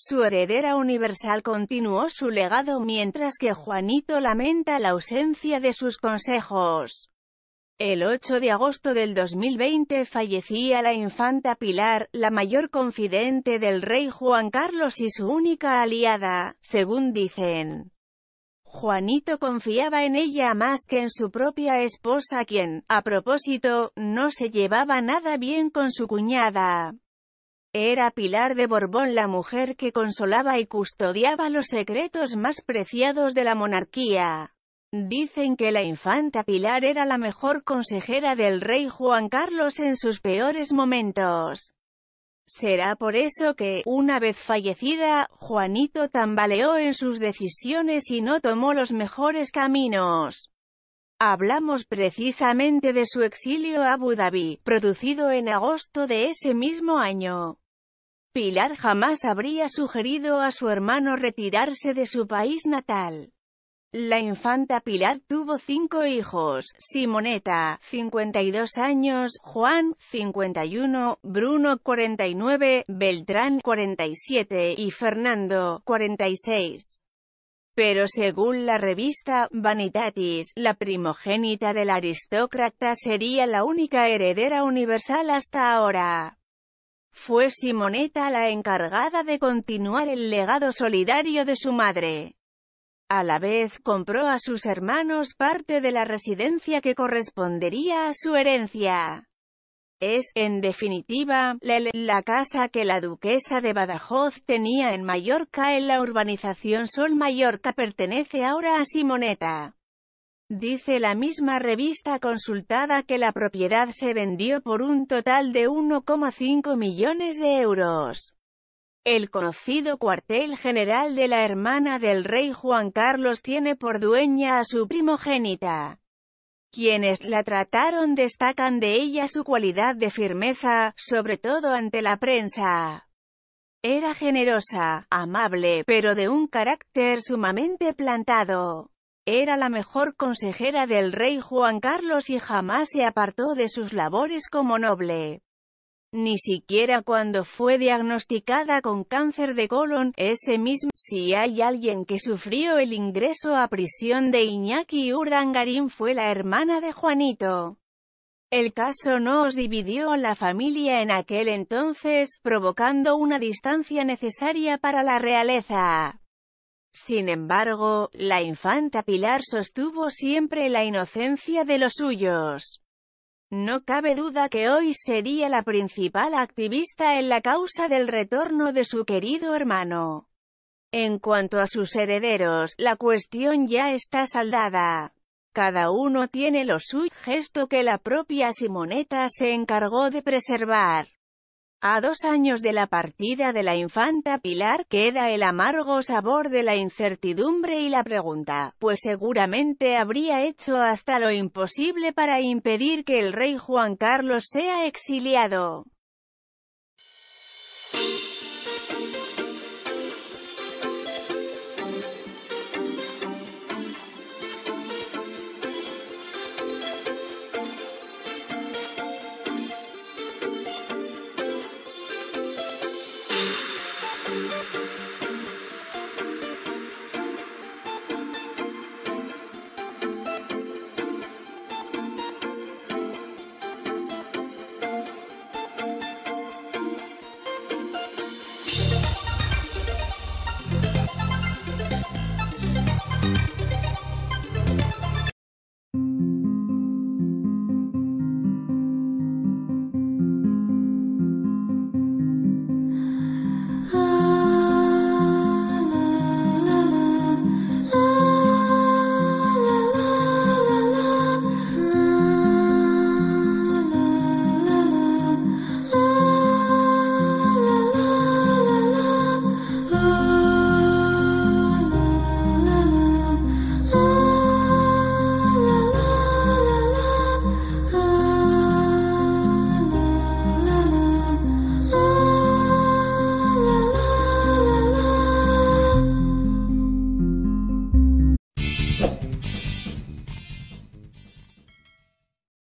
Su heredera universal continuó su legado mientras que Juanito lamenta la ausencia de sus consejos. El 8 de agosto del 2020 fallecía la infanta Pilar, la mayor confidente del rey Juan Carlos y su única aliada, según dicen. Juanito confiaba en ella más que en su propia esposa, quien, a propósito, no se llevaba nada bien con su cuñada. Era Pilar de Borbón la mujer que consolaba y custodiaba los secretos más preciados de la monarquía. Dicen que la infanta Pilar era la mejor consejera del rey Juan Carlos en sus peores momentos. Será por eso que, una vez fallecida, Juanito tambaleó en sus decisiones y no tomó los mejores caminos. Hablamos precisamente de su exilio a Abu Dhabi, producido en agosto de ese mismo año. Pilar jamás habría sugerido a su hermano retirarse de su país natal. La infanta Pilar tuvo 5 hijos: Simonetta, 52 años, Juan, 51, Bruno, 49, Beltrán, 47, y Fernando, 46. Pero según la revista Vanitatis, la primogénita del aristócrata sería la única heredera universal hasta ahora. Fue Simonetta la encargada de continuar el legado solidario de su madre. A la vez, compró a sus hermanos parte de la residencia que correspondería a su herencia. Es, en definitiva, la casa que la duquesa de Badajoz tenía en Mallorca. En la urbanización Sol Mallorca pertenece ahora a Simonetta. Dice la misma revista consultada que la propiedad se vendió por un total de 1,5 millones de euros. El conocido cuartel general de la hermana del rey Juan Carlos tiene por dueña a su primogénita. Quienes la trataron destacan de ella su cualidad de firmeza, sobre todo ante la prensa. Era generosa, amable, pero de un carácter sumamente plantado. Era la mejor consejera del rey Juan Carlos y jamás se apartó de sus labores como noble. Ni siquiera cuando fue diagnosticada con cáncer de colon, ese mismo. Si hay alguien que sufrió el ingreso a prisión de Iñaki Urdangarín fue la hermana de Juanito. El caso nos dividió a la familia en aquel entonces, provocando una distancia necesaria para la realeza. Sin embargo, la infanta Pilar sostuvo siempre la inocencia de los suyos. No cabe duda que hoy sería la principal activista en la causa del retorno de su querido hermano. En cuanto a sus herederos, la cuestión ya está saldada. Cada uno tiene lo suyo, gesto que la propia Simonetta se encargó de preservar. A 2 años de la partida de la infanta Pilar, queda el amargo sabor de la incertidumbre y la pregunta, pues seguramente habría hecho hasta lo imposible para impedir que el rey Juan Carlos sea exiliado.